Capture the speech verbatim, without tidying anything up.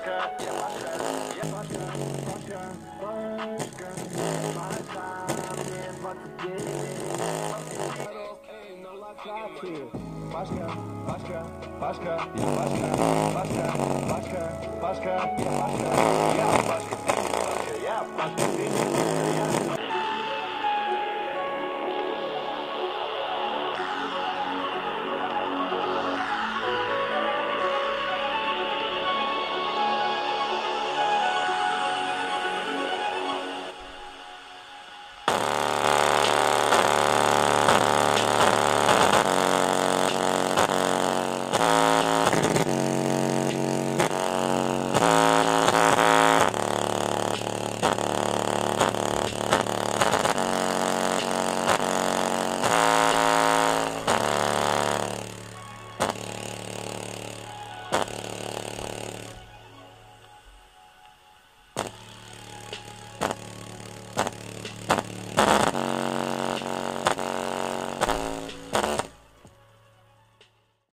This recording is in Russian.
Пашка, я Пашка, я Пашка, Пашка, Пашка, Пашка, мне двадцать девять. Пашка, Пашка, Пашка, я Пашка, Пашка, Пашка, Пашка, я Пашка, я Пашка, Пашка, я Пашка, я